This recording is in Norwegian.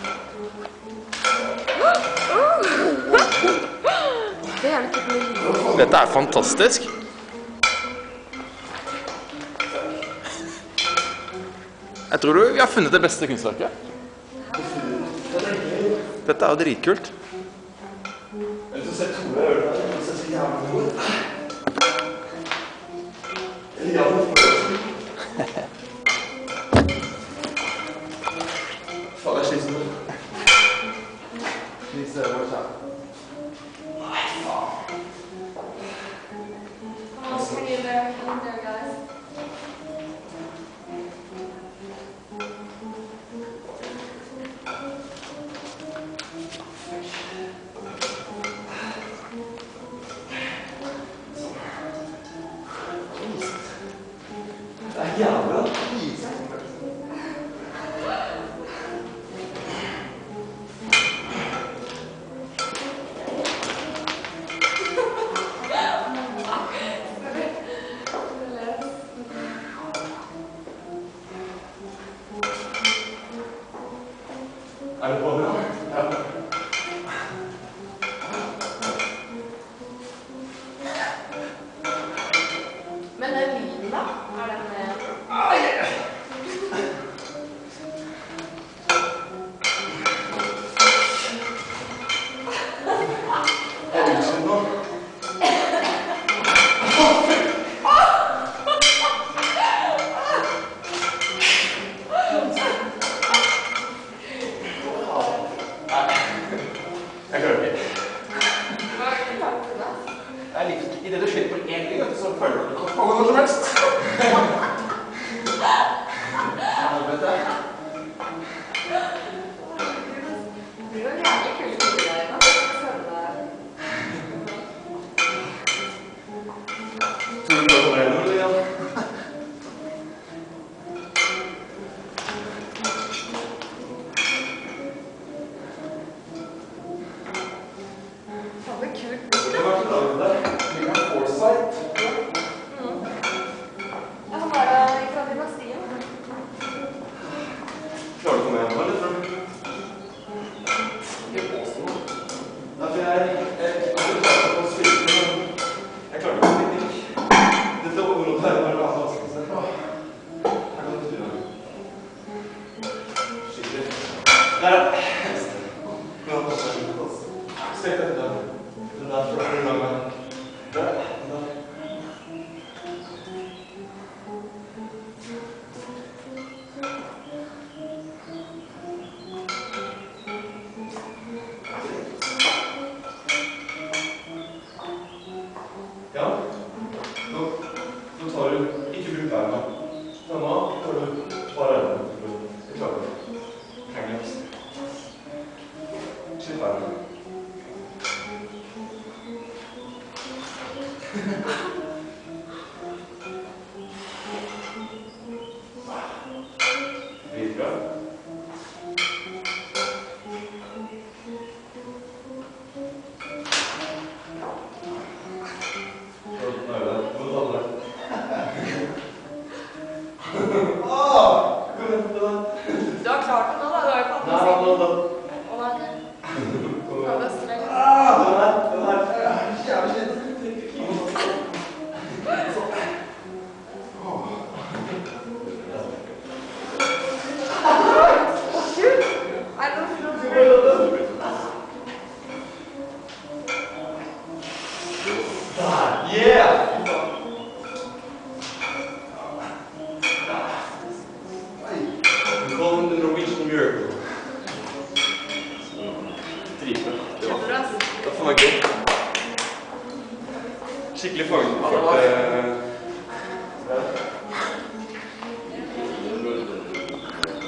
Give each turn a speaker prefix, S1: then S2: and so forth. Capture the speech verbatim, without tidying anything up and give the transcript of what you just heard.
S1: Det er ikke noe.
S2: Dette er fantastisk. Jeg tror du vi har funnet det beste kunstverket. Dette er jo dritkult.
S3: Eller så ser Tore gjøre det, eller så ser jævlig god. Eller jævlig for. Faen, jeg sliter nå. Vi ser hvor det er. Nei, faen.
S1: Oh, can you there, can you there, guys?
S3: Det er jævla lise. Er det på bra? Ja.
S1: Men den lyden da? Er den med?
S3: Er det unnskyld nå? Jeg klarer ikke. Jeg liker ikke. I det du slipper på en gang, så føler du at du kan få noe som helst. Helvete.
S1: Det blir jo en jævlig kul tid der da.
S3: Tror du på det nå, eller ja?
S1: Faen, det er kult.
S3: Det var ikke laget der. Det er foresight.
S1: Ja, han var da fra dynastien.
S3: Klarer du å komme igjen nå, eller tror du? Ikke påstå noe. Nei, for jeg jeg har jo klart å spille, men jeg klarer ikke å spille ikke. Dette området her var det bare vanskelig seg. Her kan du styre. Skikkelig. Der er det. Nå har jeg ikke plass. Stek dette der. Det der for å få unna meg. Der. Der. Ja, nå, nå tar du, ikke bruk beina. Så nå tar du bare øynene. Jeg klarer det. Trenger det. Slipp beina. Dritbra. Nå er det der. Nå tar du det. Åh! Kom igjen, det der.
S1: Du har klart det nå da, du har jo ikke hatt
S3: Nei,
S1: noe
S3: nå, nå.
S1: Å nei, det.
S3: Kom
S1: Ja,
S3: igjen.
S1: det er strengt.
S3: Ah, den her, den her. Jeg er jævlig sliten.
S1: Kult! Er det noe som
S3: Der, yeah! We call him the Norwegian miracle. Dritbra. Det var,
S1: Kjempebra.
S3: det var for meg gøy. Skikkelig fanget.